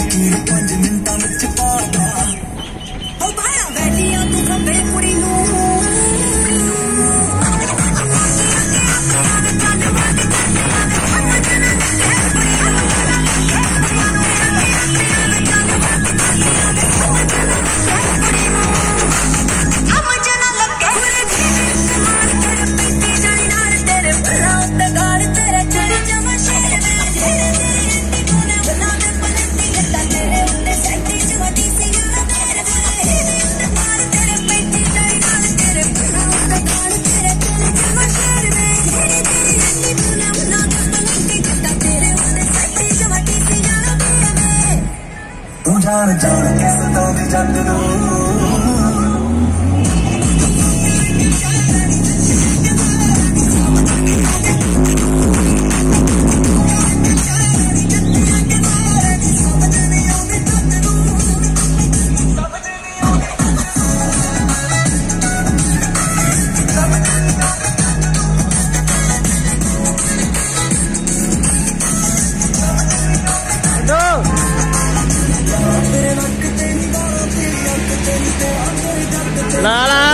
लकीर 5 मिनटां विच पाता ओ भाया वैलियां तू खब्बे कुड़ी नू जान जान के सताऊंदी जग नू ला ला